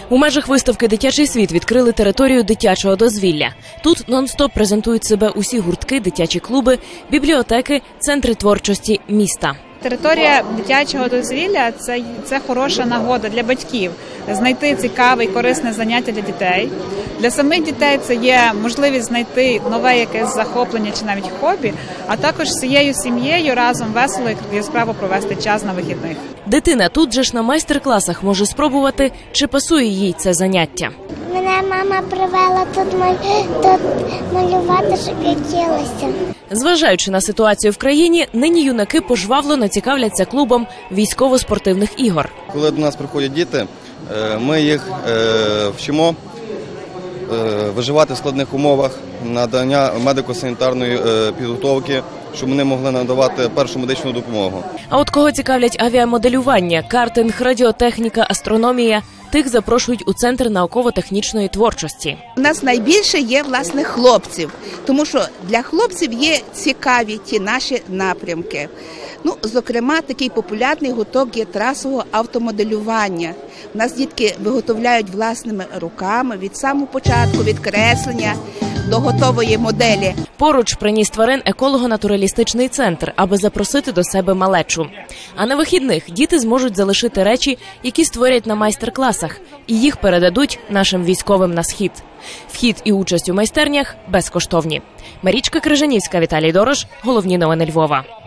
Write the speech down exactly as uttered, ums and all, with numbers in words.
У межах виставки «Дитячий світ» відкрили територію дитячого дозвілля. Тут нон-стоп презентують себе усі гуртки, дитячі клуби, бібліотеки, центри творчості міста. Територія дитячого дозвілля – це, це хороша нагода для батьків знайти цікаве і корисне заняття для дітей. Для самих дітей це є можливість знайти нове якесь захоплення чи навіть хобі, а також всією сім'єю разом весело і яскраво провести час на вихідних. Дитина тут же ж на майстер-класах може спробувати, чи пасує їй це заняття. Мене мама привела тут, маль... тут малювати, щоб я вчилася. Зважаючи на ситуацію в країні, нині юнаки пожвавлено цікавляться клубом військово-спортивних ігор. Коли до нас приходять діти, ми їх вчимо виживати в складних умовах, надання медико-санітарної підготовки, щоб вони могли надавати першу медичну допомогу. А от кого цікавлять авіамоделювання, картинг, радіотехніка, астрономія, тих запрошують у Центр науково-технічної творчості. У нас найбільше є, власне, хлопців, тому що для хлопців є цікаві ті наші напрямки. Ну, зокрема, такий популярний гурток є трасового автомоделювання. У нас дітки виготовляють власними руками від самого початку, від креслення до готової моделі. Поруч приніс тварин еколого-натуралістичний центр, аби запросити до себе малечу. А на вихідних діти зможуть залишити речі, які створять на майстер-класах, і їх передадуть нашим військовим на схід. Вхід і участь у майстернях безкоштовні. Марічка Крижанівська, Віталій Дорож. Головні новини Львова.